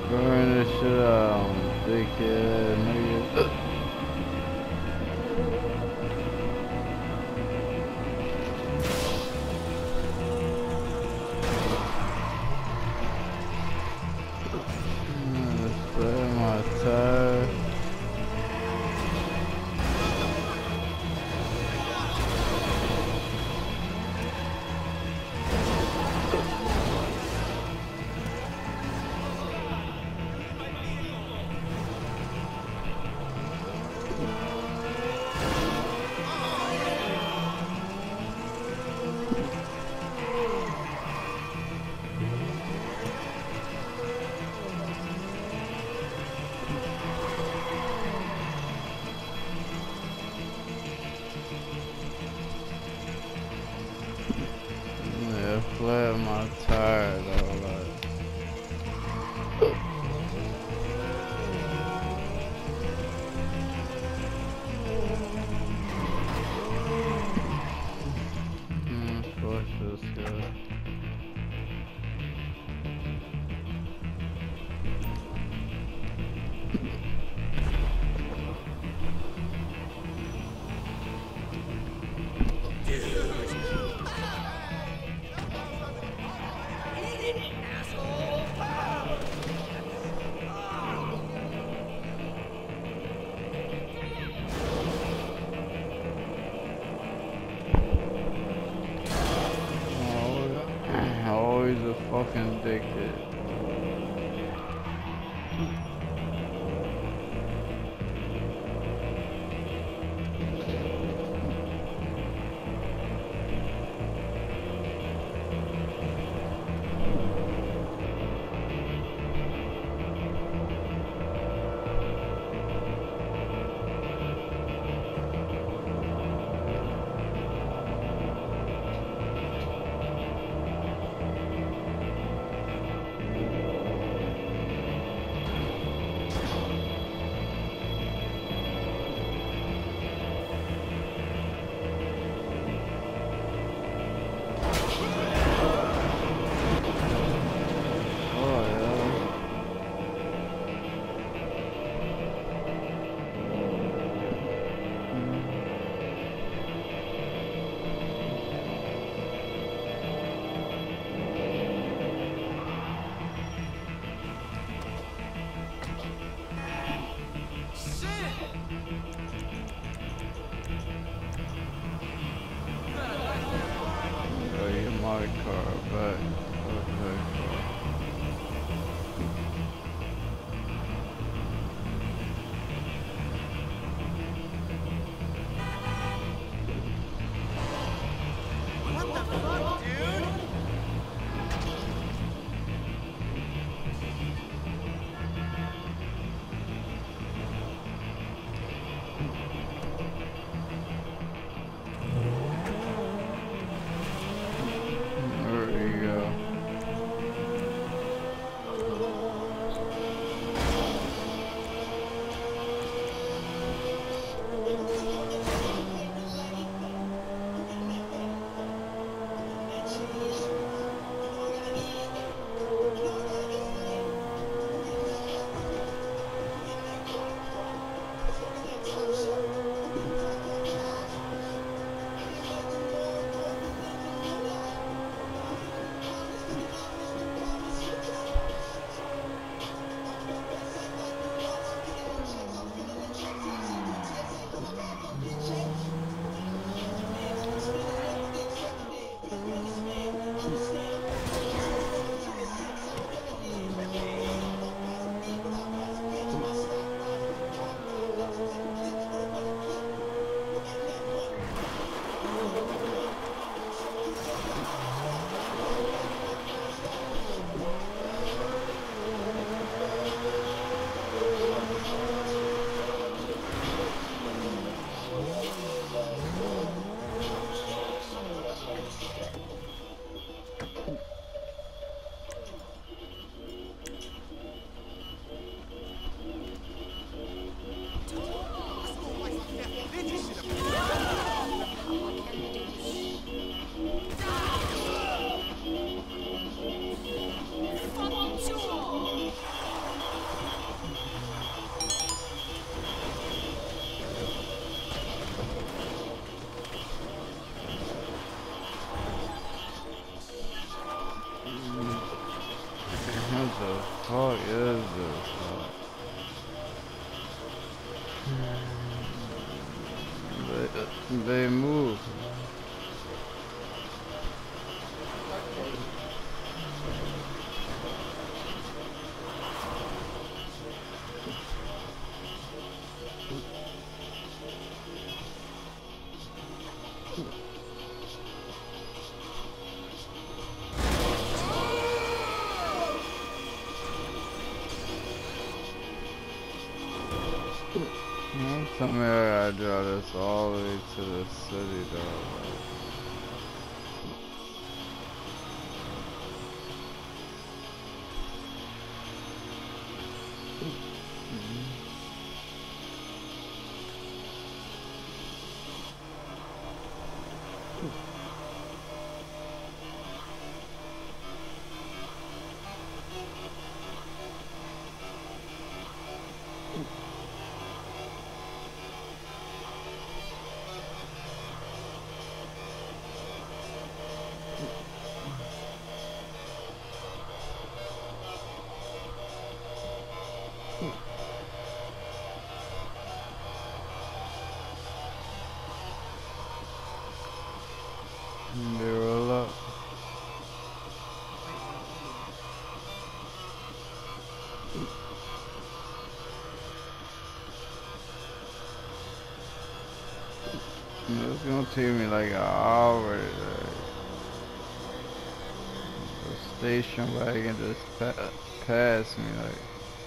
Burn this shit out, dickhead, nigga. Spray my tire. Yeah, flat my tire though, like. Fuck this guy. Always a fucking dickhead. What the fuck is this? They move. Tell me I gotta draw this all the way to the city, though. They roll up. It's gonna take me like an hour. The station wagon just pass me like.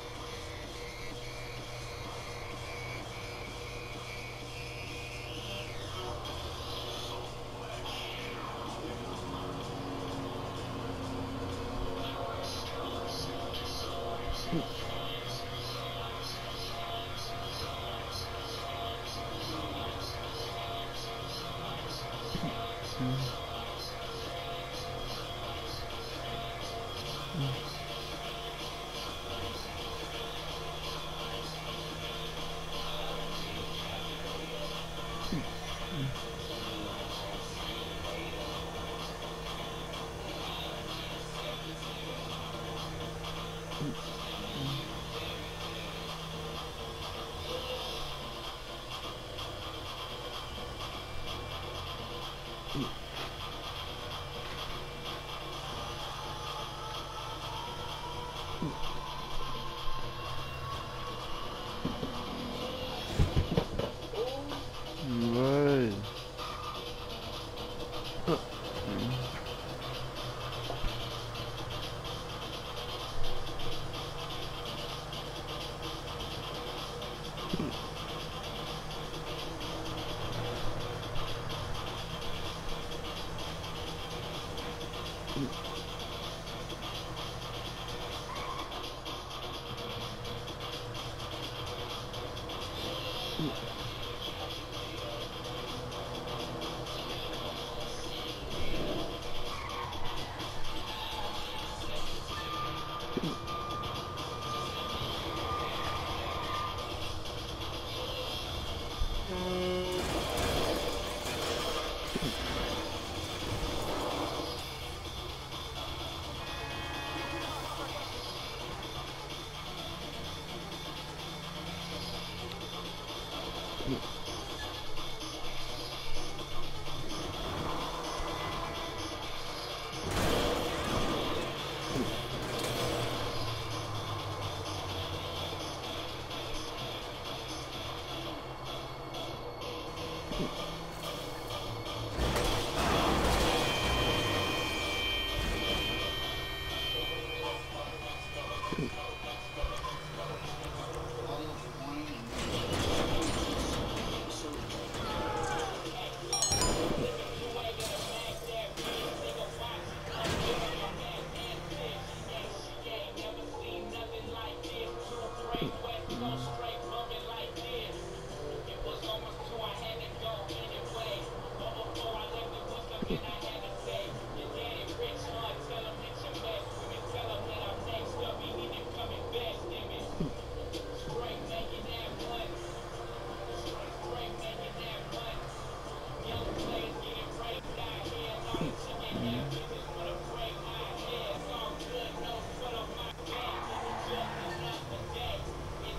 What?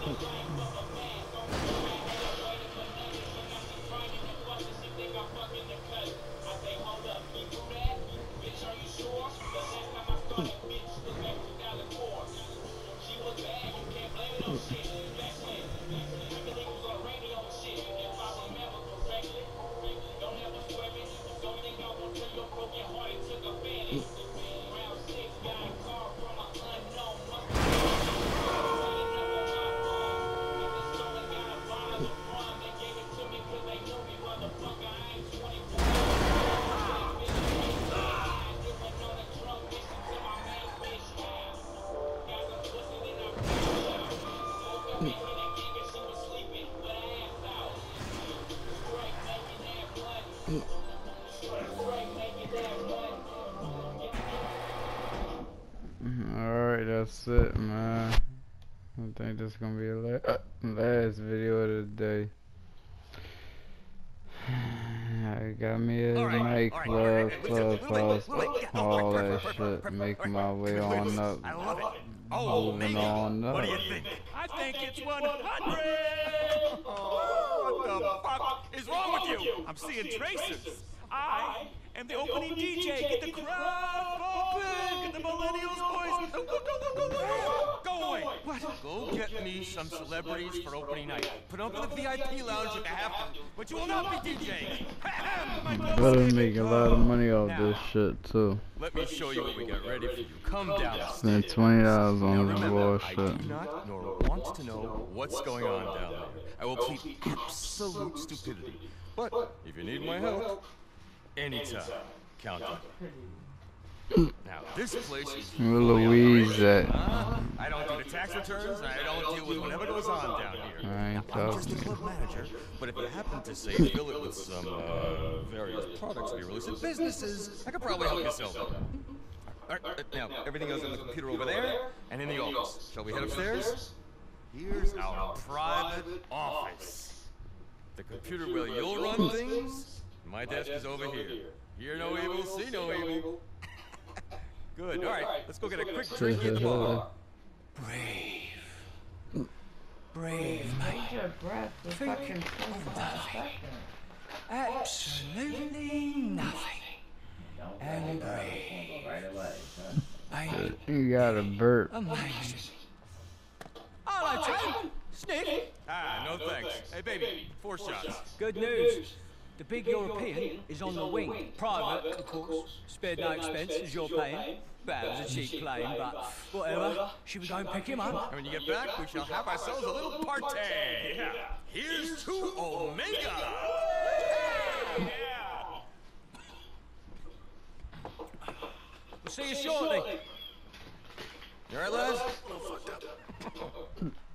Alright, that's it, man. I think that's gonna be the last video of the day. I got me a nightclub, clubhouse, all that shit. Making my way on up. I love it. Moving on up. What do you think? I think it's 100! What the fuck is wrong with you? I'm seeing traces. I am the opening DJ. Get the crowd open. Get the millennials, boys. Go away. What? Go get me some celebrities for opening night. Put them up in the VIP lounge if you have to. But you will not be DJing. Better make a lot of money off this shit too. Let me show you what we got ready for you. Come down. Spend $20 on this I bullshit. do not nor want to know what's going on down there. I will plead absolute stupidity. But if you need my help, anytime, count on me. Now, this place is Where Louise at? I don't do the tax returns, and I don't deal with whatever goes on down here. I ain't I'm just talking. a club manager, but if you happen to say fill it with some various products we release at businesses, I could probably help you sell them. All right, now, everything goes on the computer over there and in the office. Shall we head upstairs? Here's our private office. The computer where you'll run things. My desk is over here. Hear no evil, see no evil. Good, all right, let's go get a quick drink at the bar. Brave. Brave, mate. Your breath is fucking Nothing. Absolutely nothing. And brave. Mate, You got a burp. amazing. Hello, Tim. Sniff? Ah, no thanks. Hey, baby, 4 shots. Good news. The big European is on the wing. Private, of course. Spared no expense as you're paying. That was a cheap plane, but whatever. Should we go and pick him up? And when you get back, we shall have ourselves a little party. Yeah. Here's to Omega. We'll see you shortly. You all right, lads? A little fucked up.